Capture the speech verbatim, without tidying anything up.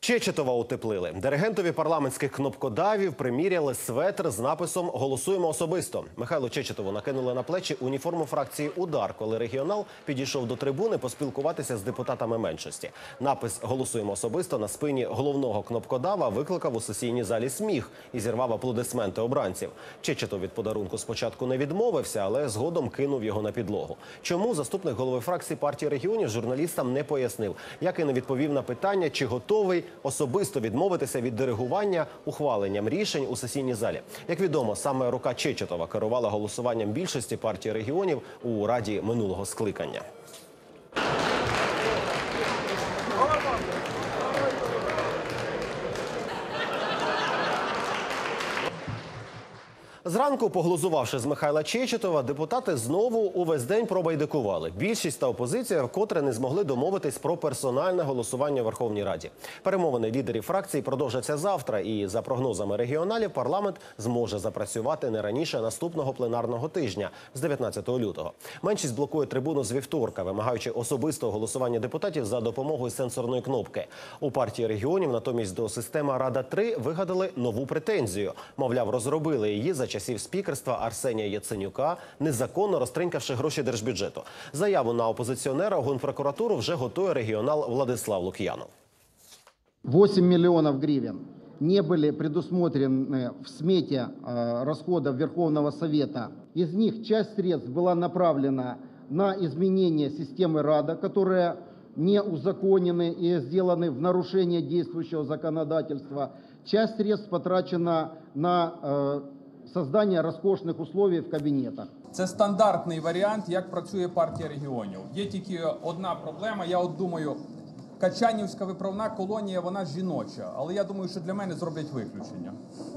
Чечетова утеплили. Диригентові парламентських кнопкодавів приміряли светр з написом «Голосуємо особисто». Михайлу Чечетову накинули на плечі уніформу фракції «Удар», коли регіонал підійшов до трибуни поспілкуватися з депутатами меншості. Напис «Голосуємо особисто» на спині головного кнопкодава викликав у сесійній залі сміх і зірвав аплодисменти обранців. Чечетов від подарунку спочатку не відмовився, але згодом кинув його на підлогу. Чому заступник голови фракції партії регіонів журналістам не пояснив, як і не відповів на питання, чи готовий особисто відмовитися від диригування ухваленням рішень у сесійній залі. Як відомо, саме рука Чечетова керувала голосуванням більшості партії регіонів у Раді минулого скликання. Зранку, поглузувавши з Михайла Чечетова, депутати знову увесь день пробайдикували. Більшість та опозиція вкотре не змогли домовитись про персональне голосування у Верховній Раді. Перемовини лідерів фракцій продовжаться завтра і, за прогнозами регіоналів, парламент зможе запрацювати не раніше наступного пленарного тижня, з дев'ятнадцятого лютого. Меншість блокує трибуну з вівторка, вимагаючи особистого голосування депутатів за допомогою сенсорної кнопки. У партії регіонів натомість до системи Рада-три вигадали нову претензію. Мовляв, розробили її за часів спікерства Арсенія Яценюка, незаконно розтринькавши гроші держбюджету. Заяву на опозиціонера у Генпрокуратуру вже готує регіонал Владислав Лук'янов. восемь миллионов гривен не были предусмотрены в смете расходов Верховного Совета. Из них часть средств была направлена на изменение системы Рада, которые не узаконены и сделаны в нарушение действующего законодательства. Часть средств потрачена на создання розкошних условий в кабінетах. Це стандартний варіант, як працює партія регіонів. Є тільки одна проблема. Я от думаю, Качанівська виправна колонія, вона жіноча. Але я думаю, що для мене зроблять виключення.